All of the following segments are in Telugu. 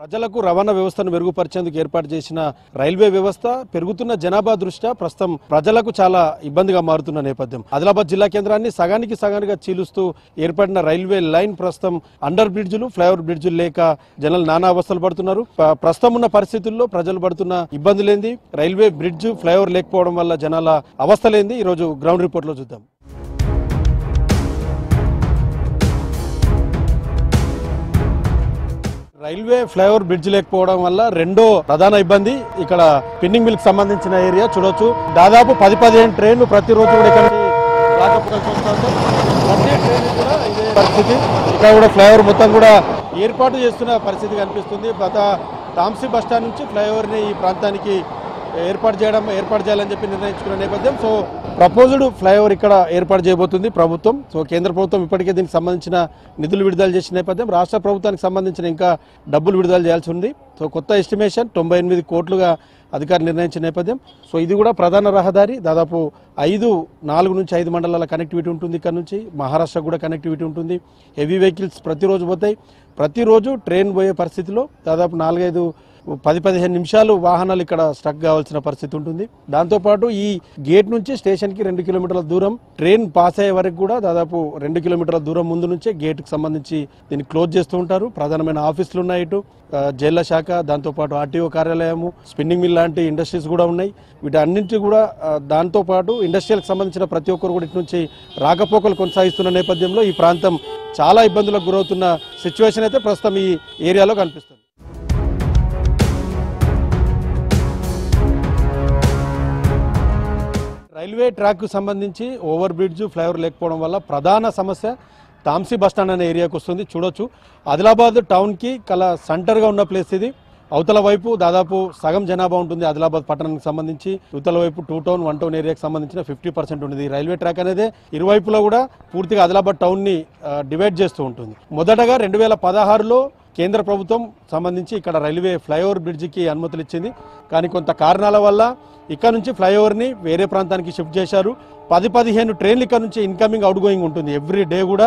ప్రజలకు రవాణా వ్యవస్థను మెరుగుపరిచేందుకు ఏర్పాటు చేసిన రైల్వే వ్యవస్థ పెరుగుతున్న జనాభా దృష్ట్యా ప్రస్తుతం ప్రజలకు చాలా ఇబ్బందిగా మారుతున్న నేపథ్యం. ఆదిలాబాద్ జిల్లా కేంద్రాన్ని సగానికి చీలుస్తూ ఏర్పడిన రైల్వే లైన్ ప్రస్తుతం అండర్ బ్రిడ్జ్లు, ఫ్లైఓవర్ బ్రిడ్జ్లు లేక జనాలు నానా అవస్థలు పడుతున్నారు. ప్రస్తుతం ఉన్న పరిస్థితుల్లో ప్రజలు పడుతున్న ఇబ్బందులేంది, రైల్వే బ్రిడ్జ్, ఫ్లైఓవర్ లేకపోవడం వల్ల జనాల అవస్థలేంది, ఈరోజు గ్రౌండ్ రిపోర్ట్ లో చూద్దాం. రైల్వే ఫ్లైఓవర్ బ్రిడ్జ్ లేకపోవడం వల్ల రెండో ప్రధాన ఇబ్బంది ఇక్కడ స్పిన్నింగ్ మిల్ కి సంబంధించిన ఏరియా చూడొచ్చు. దాదాపు 10-15 ట్రైన్లు ప్రతిరోజు కూడా ఇక్కడ పరిస్థితి. ఇక్కడ కూడా ఫ్లైఓవర్ మొత్తం కూడా ఏర్పాటు చేస్తున్న పరిస్థితి కనిపిస్తుంది. గత తాంసీ బస్టాండ్ నుంచి ఫ్లైఓవర్ ని ఈ ప్రాంతానికి ఏర్పాటు చేయాలని చెప్పి నిర్ణయించుకున్న నేపథ్యం. సో ప్రపోజ్డ్ ఫ్లైఓవర్ ఇక్కడ ఏర్పాటు చేయబోతుంది ప్రభుత్వం. సో కేంద్ర ప్రభుత్వం ఇప్పటికే దీనికి సంబంధించిన నిధులు విడుదల చేసిన నేపథ్యం, రాష్ట్ర ప్రభుత్వానికి సంబంధించిన ఇంకా డబ్బులు విడుదల చేయాల్సి ఉంది. సో కొత్త ఎస్టిమేషన్ 98 కోట్లుగా అధికారులు నిర్ణయించిన నేపథ్యం. సో ఇది కూడా ప్రధాన రహదారి, దాదాపు 4 నుంచి 5 మండలాల కనెక్టివిటీ ఉంటుంది. ఇక్కడ నుంచి మహారాష్ట్ర కూడా కనెక్టివిటీ ఉంటుంది. హెవీ వెహికల్స్ ప్రతిరోజు పోతాయి. ప్రతిరోజు ట్రైన్ పోయే పరిస్థితిలో దాదాపు 10-15 నిమిషాలు వాహనాలు ఇక్కడ స్టక్ కావాల్సిన పరిస్థితి ఉంటుంది. దాంతోపాటు ఈ గేట్ నుంచి స్టేషన్కి 2 కిలోమీటర్ల దూరం, ట్రైన్ పాస్ అయ్యే వరకు కూడా దాదాపు 2 కిలోమీటర్ల దూరం ముందు నుంచే గేట్కి సంబంధించి దీన్ని క్లోజ్ చేస్తూ ఉంటారు. ప్రధానమైన ఆఫీసులు ఉన్నాయి, ఇటు జైళ్ల శాఖ, దాంతోపాటు ఆర్టీఓ కార్యాలయము, స్పిన్నింగ్ మిల్ లాంటి ఇండస్ట్రీస్ కూడా ఉన్నాయి. వీటన్నింటి కూడా దాంతోపాటు ఇండస్ట్రియల్కి సంబంధించిన ప్రతి ఒక్కరు కూడా ఇటు నుంచి రాకపోకలు కొనసాగిస్తున్న నేపథ్యంలో ఈ ప్రాంతం చాలా ఇబ్బందులకు గురవుతున్న సిచ్యువేషన్ అయితే ప్రస్తుతం ఈ ఏరియాలో కనిపిస్తుంది. రైల్వే ట్రాక్కు సంబంధించి ఓవర్ బ్రిడ్జ్, ఫ్లైఓవర్ లేకపోవడం వల్ల ప్రధాన సమస్య తాంసీ బస్టాండ్ అనే ఏరియాకు వస్తుంది. చూడొచ్చు, ఆదిలాబాద్ టౌన్కి సెంటర్గా ఉన్న ప్లేస్ ఇది. అవతల వైపు దాదాపు సగం జనాభా ఉంటుంది ఆదిలాబాద్ పట్టణానికి సంబంధించి. యువతల వైపు 2 టౌన్ 1 టౌన్ ఏరియాకి సంబంధించిన 50% ఉంటుంది. రైల్వే ట్రాక్ అనేది ఇరువైపులో కూడా పూర్తిగా ఆదిలాబాద్ టౌన్ని డివైడ్ చేస్తూ ఉంటుంది. మొదటగా 2016లో కేంద్ర ప్రభుత్వం సంబంధించి ఇక్కడ రైల్వే ఫ్లైఓవర్ బ్రిడ్జికి అనుమతులు ఇచ్చింది. కానీ కొంత కారణాల వల్ల ఇక్కడ నుంచి ఫ్లైఓవర్ని వేరే ప్రాంతానికి షిఫ్ట్ చేశారు. 10-15 ట్రైన్లు ఇక్కడ నుంచి ఇన్కమింగ్ అవుట్ గోయింగ్ ఉంటుంది ఎవ్రీ డే కూడా.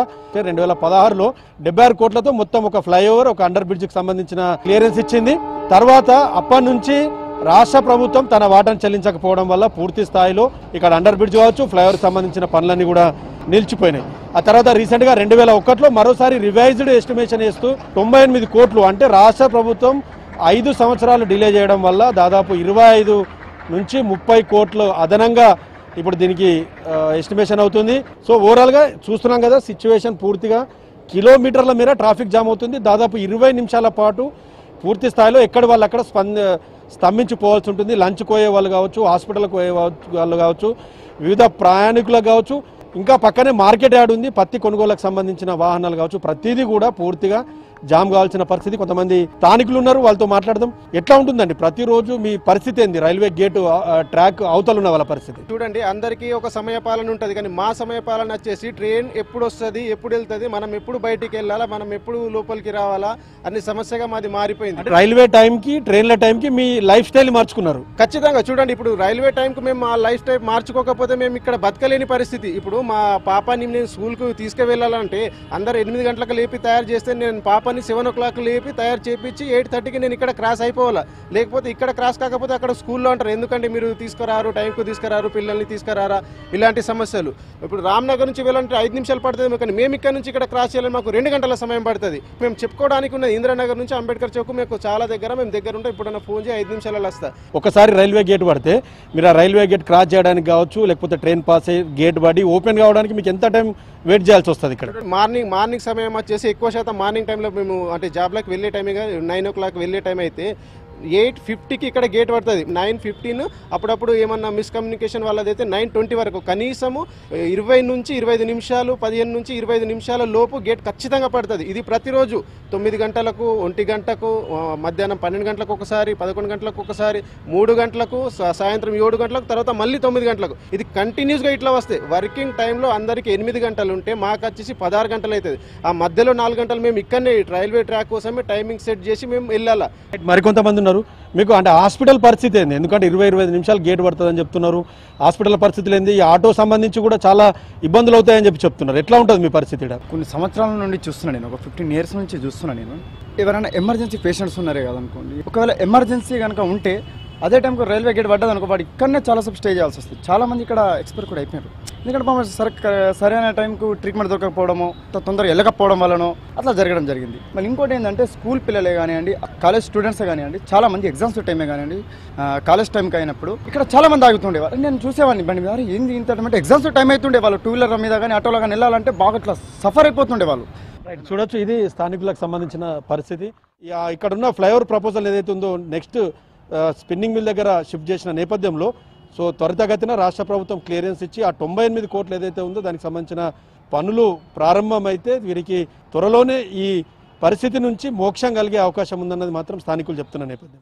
2016లో 76 కోట్లతో మొత్తం ఒక ఫ్లైఓవర్, ఒక అండర్ బ్రిడ్జికి సంబంధించిన క్లియరెన్స్ ఇచ్చింది. తర్వాత అప్పటి నుంచి రాష్ట్ర ప్రభుత్వం తన వాటాను చెల్లించకపోవడం వల్ల పూర్తి స్థాయిలో ఇక్కడ అండర్ బ్రిడ్జ్ కావచ్చు, ఫ్లైఓవర్ సంబంధించిన పనులన్నీ కూడా నిలిచిపోయినాయి. ఆ తర్వాత రీసెంట్గా 2001లో మరోసారి రివైజ్డ్ ఎస్టిమేషన్ వేస్తూ 98 కోట్లు, అంటే రాష్ట్ర ప్రభుత్వం 5 సంవత్సరాలు డిలే చేయడం వల్ల దాదాపు 25 నుంచి 30 కోట్లు అదనంగా ఇప్పుడు దీనికి ఎస్టిమేషన్ అవుతుంది. సో ఓవరాల్గా చూస్తున్నాం కదా, సిచ్యువేషన్ పూర్తిగా కిలోమీటర్ల మేర ట్రాఫిక్ జామ్ అవుతుంది. దాదాపు 20 నిమిషాల పాటు పూర్తి స్థాయిలో ఎక్కడి వాళ్ళు అక్కడ స్తంభించిపోవాల్సి ఉంటుంది. లంచ్ పోయే వాళ్ళు కావచ్చు, హాస్పిటల్కి పోయే వాళ్ళు కావచ్చు, వివిధ ప్రయాణికులకు కావచ్చు, ఇంకా పక్కనే మార్కెట్ యార్డ్ ఉంది, పత్తి కొనుగోలుకు సంబంధించిన వాహనాలు కావచ్చు, ప్రతిదీ కూడా పూర్తిగా జామ్ కావాల్సిన పరిస్థితి. కొంతమంది స్థానికులు ఉన్నారు, వాళ్ళతో మాట్లాడదాం. ఎట్లా ఉంటుందండి ప్రతిరోజు మీ పరిస్థితి ఏంది? రైల్వే గేటు ట్రాక్ అవతల ఉన్న వాళ్ళ పరిస్థితి చూడండి. అందరికీ ఒక సమయపాలన ఉంటుంది, కానీ మా సమయపాలన వచ్చేసి ట్రైన్ ఎప్పుడు వస్తుంది, ఎప్పుడు వెళ్తుంది, మనం ఎప్పుడు బయటికి వెళ్ళాలా, మనం ఎప్పుడు లోపలికి రావాలా అనే సమస్యగా మాది మారిపోయింది. రైల్వే టైంకి, ట్రైన్ల టైంకి మీ లైఫ్ స్టైల్ మార్చుకున్నారు. ఖచ్చితంగా చూడండి, ఇప్పుడు రైల్వే టైంకి మేము మా లైఫ్ స్టైల్ మార్చుకోకపోతే మేము ఇక్కడ బతకలేని పరిస్థితి. ఇప్పుడు మా పాపని నేను స్కూల్కు తీసుకువెళ్ళాలంటే అందరు 8 గంటలకు లేపి తయారు చేస్తే నేను పాపని 7 o'clock లేపి తయారు చేపించి 8:30కి నేను ఇక్కడ క్రాస్ అయిపోవాలా. లేకపోతే ఇక్కడ క్రాస్ కాకపోతే అక్కడ స్కూల్లో అంటారు, ఎందుకంటే మీరు తీసుకురారు, టైంకు తీసుకురారు, పిల్లల్ని తీసుకురారా, ఇలాంటి సమస్యలు. ఇప్పుడు రామ్నగర్ నుంచి వెళ్ళాలంటే 5 నిమిషాలు పడుతుంది, కానీ మేము ఇక్కడ నుంచి ఇక్కడ క్రాస్ చేయాలని మాకు 2 గంటల సమయం పడుతుంది. మేము చెప్పుకోవడానికి ఉన్నది ఇంద్రానగర్ నుంచి అంబేద్కర్ చౌక్ మీకు చాలా దగ్గర, మేము దగ్గర ఉంటే ఇప్పుడు ఫోన్ చేసి 5 నిమిషాలలో వస్తా. ఒకసారి రైల్వే గేట్ పడితే మీరు ఆ రైల్వే గేట్ క్రాస్ చేయడానికి కావచ్చు, లేకపోతే ట్రైన్ పాస్ అయ్యి గేట్ పడి ఓపెన్ కావడానికి మీకు ఎంత టైం వెయిట్ చేయాల్సి వస్తుంది? ఇక్కడ మార్నింగ్ సమయం వచ్చేసి ఎక్కువ శాతం మార్నింగ్ టైంలో మేము అంటే జాబ్లోకి వెళ్ళే టైమే 9 o'clock వెళ్ళే టైం అయితే 8:50కి ఇక్కడ గేట్ పడుతుంది. 9:15 అప్పుడప్పుడు ఏమన్నా మిస్కమ్యూనికేషన్ వాళ్ళదైతే 9:20 వరకు కనీసము 20 నుంచి 25 నిమిషాలు, 15 నుంచి 25 నిమిషాల లోపు గేట్ ఖచ్చితంగా పడుతుంది. ఇది ప్రతిరోజు 9 గంటలకు, 1 గంటకు, మధ్యాహ్నం 12 గంటలకు ఒకసారి, 11 గంటలకు ఒకసారి, 3 గంటలకు, సాయంత్రం 7 గంటలకు, తర్వాత మళ్ళీ 9 గంటలకు. ఇది కంటిన్యూస్గా ఇట్లా వస్తాయి. వర్కింగ్ టైంలో అందరికీ 8 గంటలు ఉంటే మాకు వచ్చేసి 16 గంటలు అవుతుంది. ఆ మధ్యలో 4 గంటలు మేము ఇక్కడనే రైల్వే ట్రాక్ కోసమే టైమింగ్ సెట్ చేసి మేము వెళ్ళాలా. మరికొంతమంది అన్నారు. మీకు అంటే హాస్పిటల్ పరిస్థితి ఏంది? ఎందుకంటే 20-25 నిమిషాలు గేట్ పడుతుందని చెప్తున్నారు. హాస్పిటల్ పరిస్థితులు ఏంది? ఈ ఆటో సంబంధించి కూడా చాలా ఇబ్బందులు అవుతాయని చెప్పి చెప్తున్నారు. ఎట్లా ఉంటుంది మీ పరిస్థితి ఇక్కడ? కొన్ని సంవత్సరాల నుండి చూస్తున్నాను, నేను ఒక 15 years నుంచి చూస్తున్నాను. నేను ఎవరైనా ఎమర్జెన్సీ పేషెంట్స్ ఉన్నారే కదనుకోండి, ఒకవేళ ఎమర్జెన్సీ కనుక ఉంటే అదే టైంకి రైల్వే గేట్ పడ్డది అనుకో, వాడు ఇక్కడనే చాలాసేపు స్టే చేయాల్సి వస్తుంది. చాలామంది ఇక్కడ ఎక్స్పైర్ కూడా అయిపోయారు. ఎందుకంటే పాపం సరైన టైంకు ట్రీట్మెంట్ దొరకకపోవడమో, తొందరగా వెళ్ళకపోవడం వల్లనో అట్లా జరగడం జరిగింది. మళ్ళీ ఇంకోటి ఏంటంటే స్కూల్ పిల్లలే కానివ్వండి, కాలేజ్ స్టూడెంట్స్ కానివ్వండి, చాలా మంది ఎగ్జామ్స్ టైమే కానివ్వండి, కాలేజ్ టైంకి అయినప్పుడు ఇక్కడ చాలా మంది ఆగుతుండేవారు. నేను చూసేవాడిని బండి మీద, ఏంది ఇంత అంటే ఎగ్జామ్స్ టైం అవుతుండే వాళ్ళు టూ వీలర్ మీద కానీ ఆటోలో కానీ వెళ్ళాలంటే బాగా ఇట్లా సఫర్ అయిపోతుండే వాళ్ళు. చూడొచ్చు, ఇది స్థానికులకు సంబంధించిన పరిస్థితి. ఇక్కడ ఉన్న ఫ్లైఓవర్ ప్రపోజల్ ఏదైతే ఉందో నెక్స్ట్ స్పిన్నింగ్ మిల్ దగ్గర షిఫ్ట్ చేసిన నేపథ్యంలో సో త్వరితగతిన రాష్ట్ర ప్రభుత్వం క్లియరెన్స్ ఇచ్చి ఆ 98 కోట్లు ఏదైతే ఉందో దానికి సంబంధించిన పనులు ప్రారంభమైతే వీరికి త్వరలోనే ఈ పరిస్థితి నుంచి మోక్షం కలిగే అవకాశం ఉందన్నది మాత్రం స్థానికులు చెప్తున్న నేపథ్యం.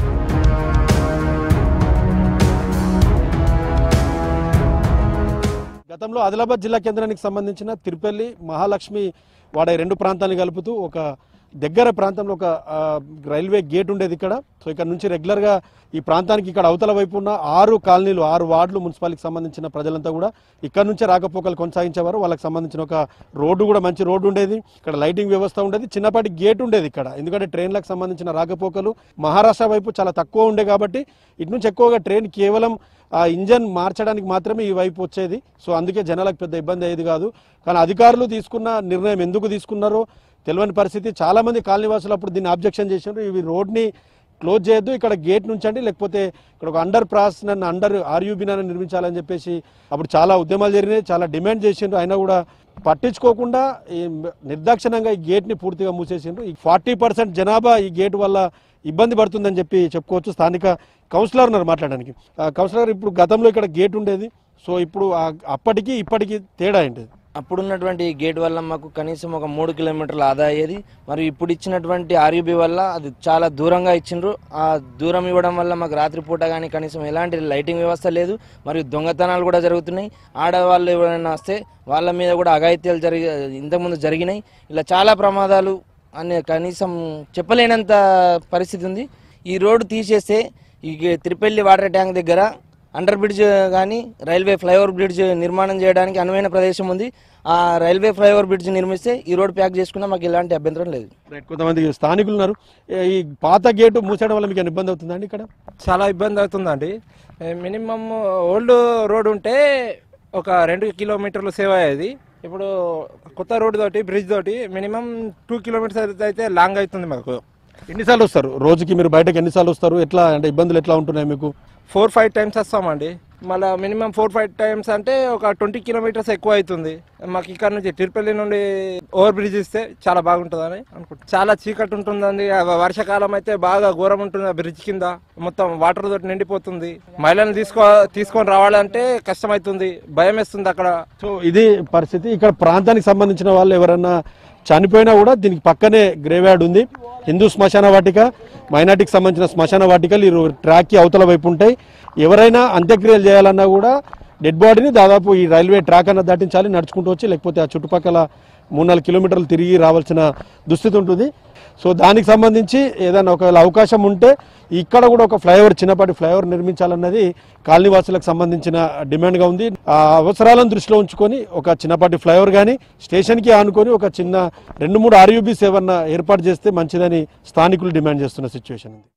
గతంలో ఆదిలాబాద్ జిల్లా కేంద్రానికి సంబంధించిన తిరుపల్లి, మహాలక్ష్మి వాడ 2 ప్రాంతాలను కలుపుతూ ఒక దగ్గర ప్రాంతంలో ఒక రైల్వే గేట్ ఉండేది ఇక్కడ. సో ఇక్కడ నుంచి రెగ్యులర్గా ఈ ప్రాంతానికి ఇక్కడ అవతల వైపు ఉన్న 6 కాలనీలు, 6 వార్డులు మున్సిపాలిటీకి సంబంధించిన ప్రజలంతా కూడా ఇక్కడ నుంచే రాకపోకలు కొనసాగించేవారు. వాళ్ళకి సంబంధించిన ఒక రోడ్డు కూడా మంచి రోడ్డు ఉండేది, ఇక్కడ లైటింగ్ వ్యవస్థ ఉండేది, చిన్నపాటి గేట్ ఉండేది ఇక్కడ. ఎందుకంటే ట్రైన్లకు సంబంధించిన రాకపోకలు మహారాష్ట్ర వైపు చాలా తక్కువ ఉండే కాబట్టి ఇటు నుంచి ఎక్కువగా ట్రైన్ కేవలం ఆ ఇంజన్ మార్చడానికి మాత్రమే ఈ వైపు వచ్చేది. సో అందుకే జనాలకు పెద్ద ఇబ్బంది అయ్యేది కాదు. కానీ అధికారులు తీసుకున్న నిర్ణయం ఎందుకు తీసుకున్నారో తెలియని పరిస్థితి. చాలామంది కాలనీవాసులు అప్పుడు దీన్ని ఆబ్జెక్షన్ చేసినారు, ఇవి రోడ్ని క్లోజ్ చేయొద్దు, ఇక్కడ గేట్ నుంచి అండి, లేకపోతే ఇక్కడ ఒక అండర్ పాస్ నన్ను అండర్ ఆర్యూబీ నన్ను నిర్మించాలని చెప్పేసి అప్పుడు చాలా ఉద్యమాలు జరిగినాయి, చాలా డిమాండ్ చేసిండ్రు. అయినా కూడా పట్టించుకోకుండా ఈ నిర్దాక్షిణంగా ఈ గేట్ని పూర్తిగా మూసేసిండ్రు. ఈ 40% జనాభా ఈ గేట్ వల్ల ఇబ్బంది పడుతుందని చెప్పి చెప్పుకోవచ్చు. స్థానిక కౌన్సిలర్ ఉన్నారు మాట్లాడడానికి. కౌన్సిలర్, ఇప్పుడు గతంలో ఇక్కడ గేట్ ఉండేది, సో ఇప్పుడు అప్పటికి ఇప్పటికి తేడా ఏంటి? అప్పుడున్నటువంటి గేట్ వల్ల మాకు కనీసం ఒక 3 కిలోమీటర్లు ఆదా అయ్యేది. మరియు ఇప్పుడు ఇచ్చినటువంటి ఆర్యూబీ వల్ల అది చాలా దూరంగా ఇచ్చిండ్రు. ఆ దూరం ఇవ్వడం వల్ల మాకు రాత్రిపూట కానీ కనీసం ఎలాంటి లైటింగ్ వ్యవస్థ లేదు. మరియు దొంగతనాలు కూడా జరుగుతున్నాయి. ఆడవాళ్ళు ఎవరైనా వస్తే వాళ్ళ మీద కూడా అఘాయిత్యాలు ఇంతకుముందు జరిగినాయి. ఇలా చాలా ప్రమాదాలు అనే కనీసం చెప్పలేనంత పరిస్థితి ఉంది. ఈ రోడ్డు తీసేస్తే ఈ తిరుపల్లి వాటర్ ట్యాంక్ దగ్గర అండర్ బ్రిడ్జ్ కానీ రైల్వే ఫ్లైఓవర్ బ్రిడ్జ్ నిర్మాణం చేయడానికి అనువైన ప్రదేశం ఉంది. ఆ రైల్వే ఫ్లైఓవర్ బ్రిడ్జ్ నిర్మిస్తే ఈ రోడ్ ప్యాక్ చేసుకున్నా మాకు ఎలాంటి అభ్యంతరం లేదు. కొంతమంది స్థానికులు ఉన్నారు, ఈ పాత గేటు మూసేయడం వల్ల మీకు ఇబ్బంది అవుతుందండి? ఇక్కడ చాలా ఇబ్బంది అవుతుందండి. మినిమం ఓల్డ్ రోడ్ ఉంటే ఒక 2 కిలోమీటర్లు సేవ్ అయ్యేది. ఇప్పుడు కొత్త రోడ్ తోటి బ్రిడ్జ్ తోటి మినిమం 2 కిలోమీటర్స్ అయితే లాంగ్ అవుతుంది మాకు. ఎన్నిసార్లు వస్తారు రోజుకి? మీరు బయటకు ఎన్నిసార్లు వస్తారు? ఎట్లా అంటే ఇబ్బందులు ఎట్లా ఉంటున్నాయి మీకు? 4-5 టైమ్స్ వస్తామండి. మళ్ళీ మినిమం 4-5 టైమ్స్ అంటే ఒక 20 కిలోమీటర్స్ ఎక్కువ అవుతుంది మాకు. ఇక్కడ నుంచి తిరుపల్లి నుండి ఓవర్ బ్రిడ్జ్ ఇస్తే చాలా బాగుంటుందని అనుకుంటున్నాను. చాలా చీకటి ఉంటుందండి. వర్షాకాలం అయితే బాగా ఘోరం ఉంటుంది. బ్రిడ్జ్ కింద మొత్తం వాటర్ తోటి నిండిపోతుంది. మహిళలను తీసుకొని రావాలంటే కష్టమవుతుంది, భయం వేస్తుంది అక్కడ. సో ఇది పరిస్థితి. ఇక్కడ ప్రాంతానికి సంబంధించిన వాళ్ళు ఎవరన్నా చనిపోయినా కూడా దీనికి పక్కనే గ్రేవ్యార్డ్ ఉంది. హిందూ శ్మశాన వాటిక, మైనార్టీకి సంబంధించిన శ్మశాన వాటికలు ఈ ట్రాక్కి అవతల వైపు ఉంటాయి. ఎవరైనా అంత్యక్రియలు చేయాలన్నా కూడా డెడ్ బాడీని దాదాపు ఈ రైల్వే ట్రాక్ అన్న దాటించాలి, నడుచుకుంటూ వచ్చి, లేకపోతే ఆ చుట్టుపక్కల 3-4 కిలోమీటర్లు తిరిగి రావాల్సిన దుస్థితి ఉంటుంది. సో దానికి సంబంధించి ఏదైనా ఒకవేళ అవకాశం ఉంటే ఇక్కడ కూడా ఒక ఫ్లైఓవర్, చిన్నపాటి ఫ్లైఓవర్ నిర్మించాలన్నది కాలనీవాసులకు సంబంధించిన డిమాండ్గా ఉంది. ఆ అవసరాలను దృష్టిలో ఉంచుకొని ఒక చిన్నపాటి ఫ్లైఓవర్ కానీ స్టేషన్కి ఆనుకొని ఒక చిన్న 2-3 ఆర్యూబీస్ ఏమన్నా ఏర్పాటు చేస్తే మంచిదని స్థానికులు డిమాండ్ చేస్తున్న సిచ్యువేషన్ ఉంది.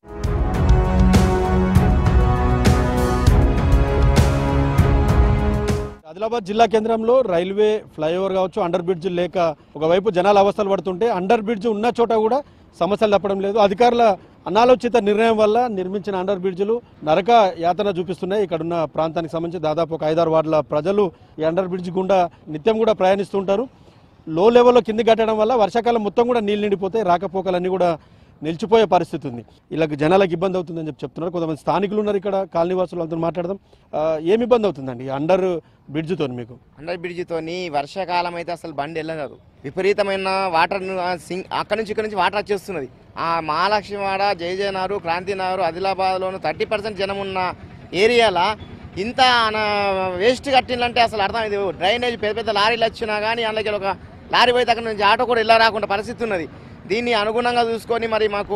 ఆదిలాబాద్ జిల్లా కేంద్రంలో రైల్వే ఫ్లైఓవర్ కావచ్చు, అండర్ బ్రిడ్జ్ లేక ఒకవైపు జనాలు అవస్థలు పడుతుంటే అండర్ బ్రిడ్జ్ ఉన్న చోట కూడా సమస్యలు తప్పడం లేదు. అధికారుల అనాలోచిత నిర్ణయం వల్ల నిర్మించిన అండర్ బ్రిడ్జ్లు నరక యాతన చూపిస్తున్నాయి. ఇక్కడున్న ప్రాంతానికి సంబంధించి దాదాపు ఒక 5-6 వార్డుల ప్రజలు ఈ అండర్ బ్రిడ్జ్ గుండా నిత్యం కూడా ప్రయాణిస్తుంటారు. లో లెవెల్లో కింది కట్టడం వల్ల వర్షాకాలం మొత్తం కూడా నీళ్ళు నిండిపోతాయి, రాకపోకలన్నీ కూడా నిలిచిపోయే పరిస్థితి ఉంది. ఇలా జనాలకు ఇబ్బంది అవుతుందని చెప్తున్నారు. కొంతమంది స్థానికులు ఉన్నారు ఇక్కడ, కాలనీవాసులు అందరూ మాట్లాడదాం. ఏమి ఇబ్బంది అవుతుందండి అండర్ బ్రిడ్జ్తో? మీకు అండర్ బ్రిడ్జ్తో వర్షాకాలం అయితే అసలు బండి వెళ్ళదు. విపరీతమైన వాటర్ అక్కడి నుంచి ఇక్కడ నుంచి వాటర్ వచ్చేస్తున్నది. ఆ మహాలక్ష్మివాడ, జయజయనగర్, క్రాంతినగర్, ఆదిలాబాద్లోను 30% జనం ఉన్న ఏరియాలో ఇంత వేస్ట్ కట్టిందంటే అసలు అర్థం. ఇది డ్రైనేజ్ పెద్ద పెద్ద లారీలు వచ్చినా కానీ అందులోకి ఒక లారీ పోయి అక్కడ నుంచి ఆటో కూడా ఇలా రాకుండా పరిస్థితి ఉన్నది. దీన్ని అనుగుణంగా చూసుకొని మరి మాకు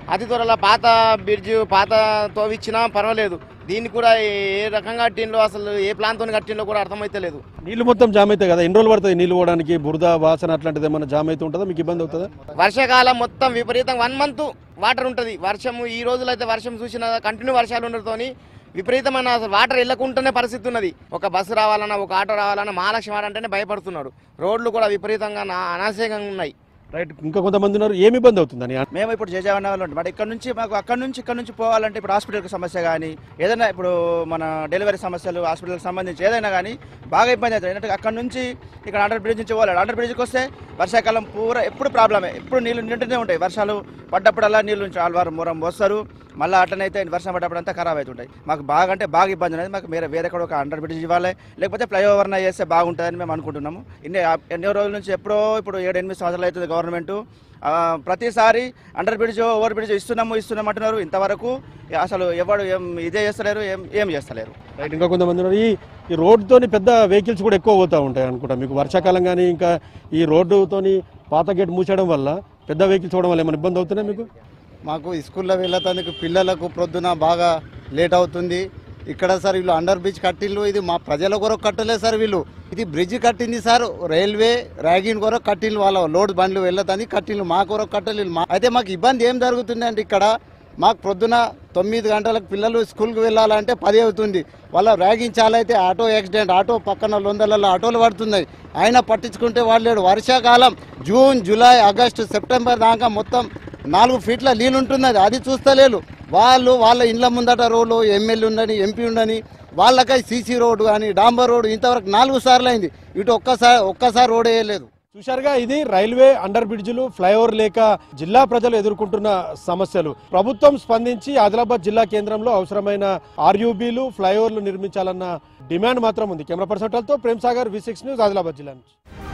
అతి త్వరలో పాత బ్రిడ్జ్ పాత తోవిచ్చినా పర్వాలేదు. దీన్ని కూడా ఏ రకంగా కట్టిండ్లో అసలు ఏ ప్లాన్తో కట్టిండ్లో కూడా అర్థమైతే లేదు. నీళ్లు మొత్తం జామ్ అవుతాయి కదా, ఎన్ని రోజులు పడుతుంది నీళ్లు పోవడానికి? బురద వాసన అట్లాంటిది ఏమైనా జామ్ అయితే ఉంటుందా, మీకు ఇబ్బంది అవుతుందా? వర్షాకాలం మొత్తం విపరీతంగా 1 మంత్ వాటర్ ఉంటుంది. వర్షము ఈ రోజులు అయితే వర్షం చూసిన కంటిన్యూ వర్షాలు ఉండడంతోని విపరీతమైన అసలు వాటర్ వెళ్ళకుండానే పరిస్థితి ఉన్నది. ఒక బస్సు రావాలన్నా ఒక ఆటో రావాలన్నా మహాలక్ష్మి వాడ అంటేనే భయపడుతున్నాడు. రోడ్లు కూడా విపరీతంగా అనాశయంగా ఉన్నాయి. రైట్, ఇంకా కొంతమంది ఉన్నారు, ఏమి ఇబ్బంది అవుతుందని? మేము ఇప్పుడు జయజావన్ వాళ్ళు ఉంటాం. ఇక్కడ నుంచి మాకు ఇక్కడ నుంచి పోవాలంటే ఇప్పుడు హాస్పిటల్కి సమస్య కానీ ఏదైనా ఇప్పుడు మన డెలివరీ సమస్యలు హాస్పిటల్కి సంబంధించి ఏదైనా కానీ బాగా ఇబ్బంది అవుతుంది. ఏంటంటే అక్కడ నుంచి ఇక్కడ అండర్ బ్రిడ్జ్ నుంచి పోవాలి. అండర్ బ్రిడ్జ్కి వస్తే వర్షాకాలం పూరా ఎప్పుడు ప్రాబ్లమే, ఎప్పుడు నీళ్ళు నిండునే ఉంటాయి. వర్షాలు పడ్డప్పుడల్లా నీళ్ళు నుంచి ఆల్వారు మూరం వస్తారు, మళ్ళీ అట్లనైతే వర్షం పడ్డప్పుడు అంతా ఖరాబ్ అవుతుంటాయి. మాకు బాగా అంటే బాగా ఇబ్బంది అనేది. మాకు వేరే ఎక్కడ ఒక అండర్ బ్రిడ్జ్ ఇవ్వాలి, లేకపోతే ఫ్లైఓవర్న చేస్తే బాగుంటుందని మేము అనుకుంటున్నాము. ఎన్నో రోజుల నుంచి ఎప్పుడో ఇప్పుడు 7-8 సంవత్సరాలు అవుతుంది గవర్నమెంట్ ప్రతిసారి అండర్ బ్రిడ్జ్ ఓవర్ బ్రిడ్జ్ ఇస్తున్నాము అంటున్నారు. ఇంతవరకు అసలు ఎవరు ఇదే చేస్తలేరు, ఏం చేస్తలేరు. రైట్, ఇంకా కొంతమంది ఉన్నారు. ఈ రోడ్డుతోని పెద్ద వెహికల్స్ కూడా ఎక్కువ పోతూ ఉంటాయి అనుకుంటా. మీకు వర్షాకాలం కానీ ఇంకా ఈ రోడ్డుతోని పాత గేట్ మూసేయడం వల్ల పెద్ద వెహికల్స్ పోవడం వల్ల ఏమైనా ఇబ్బంది అవుతున్నాయి మీకు? మాకు స్కూల్లో వెళ్ళటానికి పిల్లలకు ప్రొద్దున బాగా లేట్ అవుతుంది. ఇక్కడ సార్ వీళ్ళు అండర్ బ్రిడ్జ్ కట్టిళ్ళు, ఇది మా ప్రజల కొరకు కట్టలేదు సార్. వీళ్ళు ఇది బ్రిడ్జ్ కట్టింది సార్, రైల్వే ర్యాగింగ్ కొరకు కట్టిళ్ళు, వాళ్ళ లోడ్ బండ్లు వెళ్ళదని కట్టిళ్ళు, మా కొరకు కట్టలేదు. అయితే మాకు ఇబ్బంది ఏం జరుగుతుంది అంటే ఇక్కడ మాకు ప్రొద్దున 9 గంటలకు పిల్లలు స్కూల్కి వెళ్ళాలంటే 10 అవుతుంది. వాళ్ళ ర్యాగింగ్ చాలా అయితే ఆటో యాక్సిడెంట్, ఆటో పక్కన 100 ఆటోలు పడుతున్నాయి. ఆయన పట్టించుకుంటే వాళ్ళు వర్షాకాలం జూన్ జూలై ఆగస్టు సెప్టెంబర్ దాకా మొత్తం 4 ఫీట్ల నీళ్ళు ఉంటున్నది, అది చూస్తలేరు. వాళ్ళ ఇండ్ల ముందట రోడ్లు ఎమ్మెల్యే ఉండని ఎంపీ ఉండని వాళ్ళకై సీసీ రోడ్డు కానీ డాంబర్ రోడ్డు ఇంతవరకు 4 సార్లు అయింది. ఇటు ఒక్కసారి రోడ్ వేయలేదు. చూశారుగా, ఇది రైల్వే అండర్ బ్రిడ్జిలు ఫ్లైఓవర్ లేక జిల్లా ప్రజలు ఎదుర్కొంటున్న సమస్యలు. ప్రభుత్వం స్పందించి ఆదిలాబాద్ జిల్లా కేంద్రంలో అవసరమైన ఆర్యూబీలు ఫ్లైఓవర్లు నిర్మించాలన్న డిమాండ్ మాత్రం ఉంది. కెమెరా పర్సన్ తో ప్రేమ్ సాగర్, V6 న్యూస్, ఆదిలాబాద్ జిల్లా నుంచి.